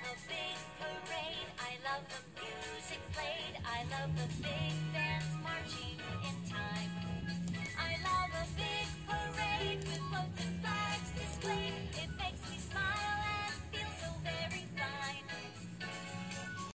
a big parade. I love the music played. I love the big bands marching in time. I love a big parade with floats and